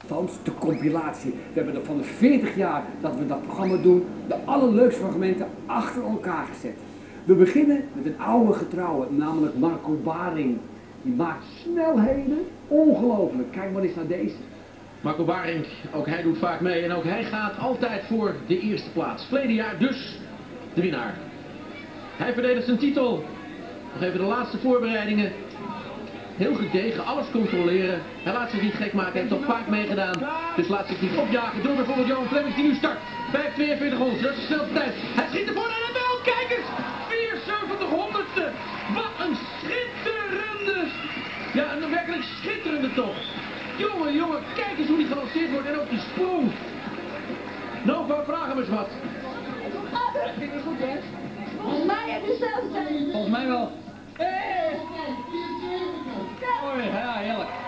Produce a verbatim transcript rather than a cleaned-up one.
Althans, de compilatie. We hebben er van de veertig jaar dat we dat programma doen, de allerleukste fragmenten achter elkaar gezet. We beginnen met een oude getrouwe, namelijk Marco Baring. Die maakt snelheden ongelooflijk. Kijk maar eens naar deze. Marco Baring, ook hij doet vaak mee en ook hij gaat altijd voor de eerste plaats. Verleden jaar dus de winnaar. Hij verdedigt zijn titel. Nog even de laatste voorbereidingen. Heel gedegen, alles controleren. Hij laat zich niet gek maken, hij heeft toch vaak meegedaan. Dus laat zich niet opjagen door bijvoorbeeld Johan Flemings die nu start. vijf tweeënveertig honderd, dat is de snelste tijd. Hij schiet ervoor naar de bel, kijk eens! vierenzeventig honderdste! Wat een schitterende! Ja, een werkelijk schitterende toch. Jongen, jongen, kijk eens hoe die gelanceerd wordt en ook die sprong. Nova, vraag hem eens wat. Dat vind ik goed, hè? Volgens mij heb je zelf. Volgens mij wel. Hé! Hey. Mooi, ja, heerlijk.